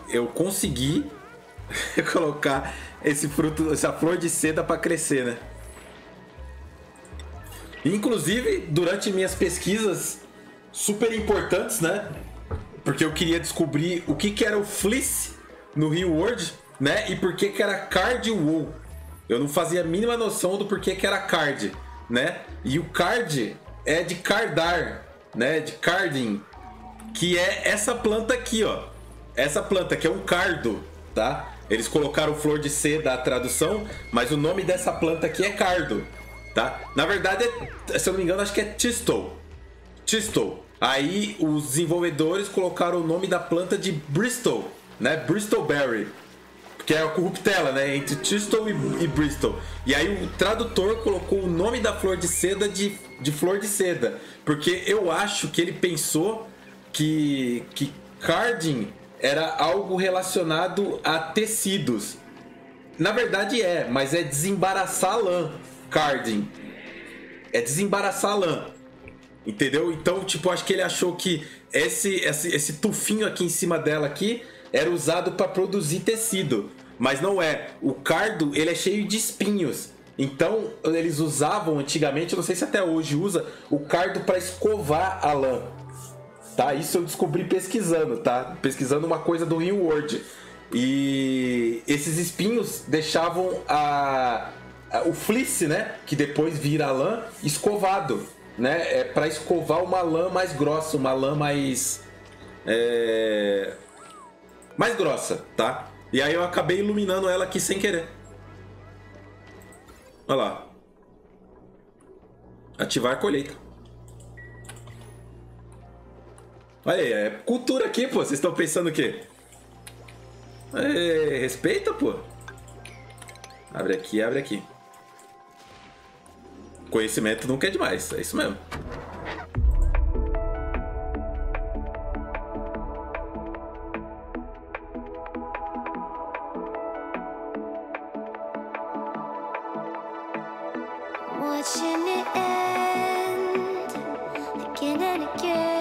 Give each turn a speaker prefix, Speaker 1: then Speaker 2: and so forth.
Speaker 1: eu consegui colocar esse fruto, essa flor de seda para crescer, né? Inclusive, durante minhas pesquisas super importantes, né? Porque eu queria descobrir o que era o Fleece no Rio World, né? E por que era Card Wool. Eu não fazia a mínima noção do porquê que era Card, né? E o Card é de Cardar, né? De Carding, que é essa planta aqui, ó. Essa planta que é um cardo, tá? Eles colocaram flor de seda a tradução, mas o nome dessa planta aqui é cardo, tá? Na verdade, se eu não me engano, acho que é Tistle. Tistle. Aí os desenvolvedores colocaram o nome da planta de Bristol, né? Bristleberry, que é a corruptela, né? Entre Tistle e Bristol. E aí o tradutor colocou o nome da flor de seda de flor de seda, porque eu acho que ele pensou que carding era algo relacionado a tecidos. Na verdade mas é desembaraçar a lã. Carding é desembaraçar a lã, entendeu? Então, tipo, acho que ele achou que esse tufinho aqui em cima dela aqui era usado para produzir tecido, mas não é. O cardo, ele é cheio de espinhos. Então, eles usavam antigamente, eu não sei se até hoje usa, o cardo para escovar a lã. Tá? Isso eu descobri pesquisando, tá? Pesquisando uma coisa do Rio World. E esses espinhos deixavam o fleece, né? Que depois vira a lã, escovado, né? É para escovar uma lã mais grossa, uma lã mais grossa, tá? E aí eu acabei iluminando ela aqui sem querer. Olha lá. Ativar a colheita. Olha aí, é cultura aqui, pô. Vocês estão pensando o quê? Respeita, pô. Abre aqui, abre aqui. Conhecimento nunca é demais, é isso mesmo.
Speaker 2: Watching it end again and again.